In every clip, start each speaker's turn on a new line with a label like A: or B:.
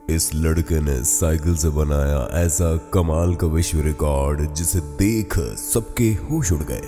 A: इस लड़के ने साइकिल से बनाया ऐसा कमाल का विश्व रिकॉर्ड जिसे देख सबके होश उड़ गए।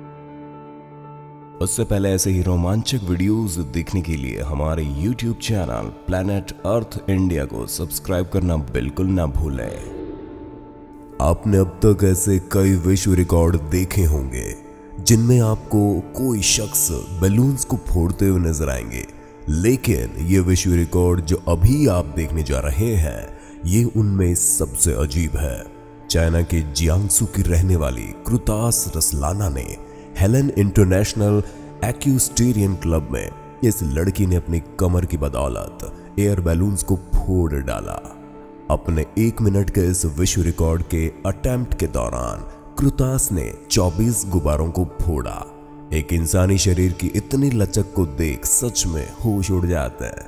A: उससे पहले ऐसे ही रोमांचक वीडियोस देखने के लिए हमारे YouTube channel Planet Earth India को सब्सक्राइब करना बिल्कुल ना भूलें। आपने अब तक ऐसे कई विश्व रिकॉर्ड देखे होंगे जिनमें आपको कोई शख्स बैलून्स को फोड़ते हुए नजर आएंगे, लेकिन ये विश्व रिकॉर्ड जो अभी आप देखने जा रहे हैं ये उनमें सबसे अजीब है। चाइना के जियांगसू की रहने वाली क्रुतास रसलाना ने हेलन इंटरनेशनल एक्यूस्टेरियन क्लब में इस लड़की ने अपनी कमर की बदौलत एयर बैलून्स को फोड़ डाला। अपने 1 मिनट के इस विश्व रिकॉर्ड के अटेम्प्ट के दौरान क्रुतास ने 24 गुब्बारों को फोड़ा। एक इंसानी शरीर की इतनी लचक को देख सच में होश उड़ जाता है।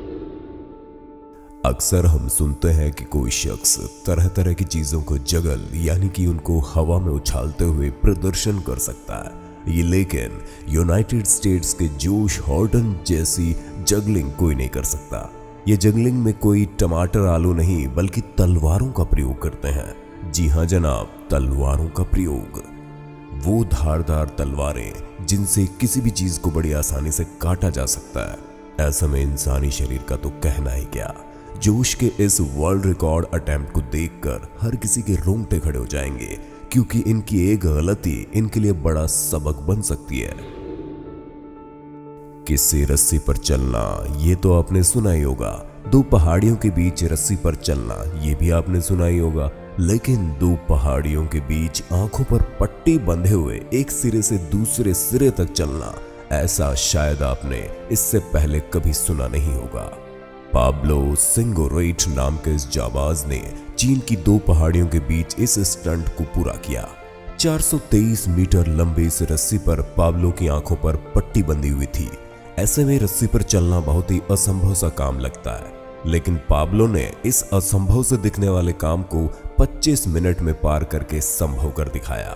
A: अक्सर हम सुनते हैं कि कोई शख्स तरह तरह की चीजों को जगल यानी कि उनको हवा में उछालते हुए प्रदर्शन कर सकता है ये, लेकिन यूनाइटेड स्टेट्स के जोश हॉर्टन जैसी जगलिंग कोई नहीं कर सकता। ये जगलिंग में कोई टमाटर आलू नहीं बल्कि तलवारों का प्रयोग करते हैं। जी हाँ जनाब, तलवारों का प्रयोग। वो धारदार तलवारें जिनसे किसी भी चीज को बड़ी आसानी से काटा जा सकता है। ऐसे में इंसानी शरीर का तो कहना ही क्या। जोश के इस वर्ल्ड रिकॉर्ड अटेम्प्ट को देखकर हर किसी के रोंगटे खड़े हो जाएंगे, क्योंकि इनकी एक गलती इनके लिए बड़ा सबक बन सकती है। किसी रस्सी पर चलना, ये तो आपने सुना ही होगा। 2 पहाड़ियों के बीच रस्सी पर चलना, ये भी आपने सुना ही होगा। लेकिन 2 पहाड़ियों के बीच आंखों पर पट्टी बंधे हुए एक सिरे से दूसरे सिरे तक चलना, ऐसा शायद आपने इससे पहले कभी सुना नहीं होगा। पाब्लो सिंगोरेट नाम के इस जाबाज ने चीन की 2 पहाड़ियों के बीच इस स्टंट को पूरा किया। 423 मीटर लंबी इस रस्सी पर पाब्लो की आंखों पर पट्टी बंधी हुई थी। ऐसे में रस्सी पर चलना बहुत ही असंभव सा काम लगता है, लेकिन पाब्लो ने इस असंभव से दिखने वाले काम को 25 मिनट में पार करके संभव कर दिखाया।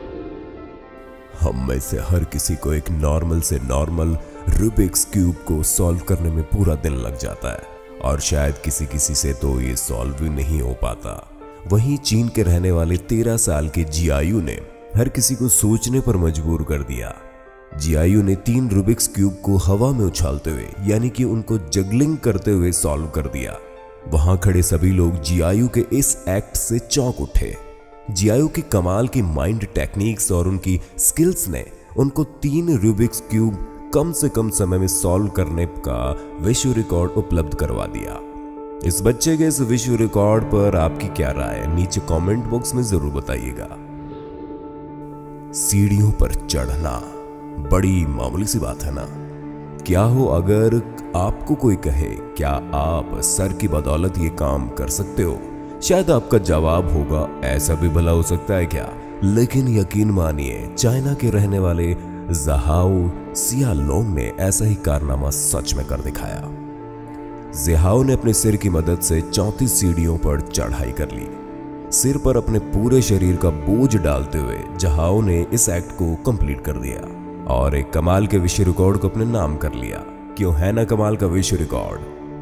A: हम में से हर किसी को एक नॉर्मल से नॉर्मल रूबिक्स क्यूब को सॉल्व करने में पूरा दिन लग जाता है, और शायद किसी से तो ये सॉल्व भी नहीं हो पाता। वहीं चीन के रहने वाले 13 साल के जियायू ने हर किसी को सोचने पर मजबूर कर दिया। जियायू ने 3 रूबिक्स क्यूब को हवा में उछालते हुए यानी कि उनको जगलिंग करते हुए सॉल्व कर दिया। वहां खड़े सभी लोग जियायू के इस एक्ट से चौंक उठे। जियायू की कमाल की माइंड टेक्निक्स और उनकी स्किल्स ने उनको 3 रूबिक्स क्यूब कम से कम समय में सॉल्व करने का विश्व रिकॉर्ड उपलब्ध करवा दिया। इस बच्चे के इस विश्व रिकॉर्ड पर आपकी क्या राय है, नीचे कमेंट बॉक्स में जरूर बताइएगा। सीढ़ियों पर चढ़ना बड़ी मामूली सी बात है ना। क्या हो अगर आपको कोई कहे क्या आप सर की बदौलत ये काम कर सकते हो? शायद आपका जवाब होगा ऐसा भी भला हो सकता है क्या। लेकिन यकीन मानिए, चाइना के रहने वाले ज़हाओ सियालोंग ने ऐसा ही कारनामा सच में कर दिखाया। ज़हाओ ने अपने सिर की मदद से 34 सीढ़ियों पर चढ़ाई कर ली। सिर पर अपने पूरे शरीर का बोझ डालते हुए ज़हाओ ने इस एक्ट को कंप्लीट कर दिया और एक कमाल के विश्व रिकॉर्ड को अपने नाम कर लिया। क्यों है ना कमाल का विश्व रिकॉर्ड।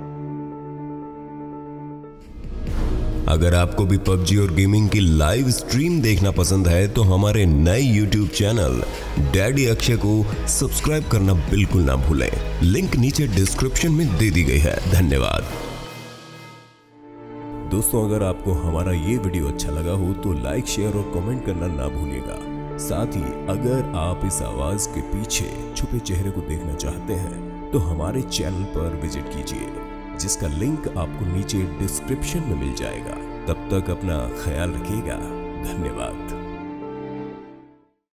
A: अगर आपको भी पबजी और गेमिंग की लाइव स्ट्रीम देखना पसंद है तो हमारे नए YouTube चैनल डैडी अक्षय को सब्सक्राइब करना बिल्कुल ना भूलें। लिंक नीचे डिस्क्रिप्शन में दे दी गई है। धन्यवाद दोस्तों। अगर आपको हमारा ये वीडियो अच्छा लगा हो तो लाइक, शेयर और कमेंट करना ना भूलिएगा। साथ ही अगर आप इस आवाज के पीछे छुपे चेहरे को देखना चाहते हैं तो हमारे चैनल पर विजिट कीजिए, जिसका लिंक आपको नीचे डिस्क्रिप्शन में मिल जाएगा। तब तक अपना ख्याल रखिएगा। धन्यवाद।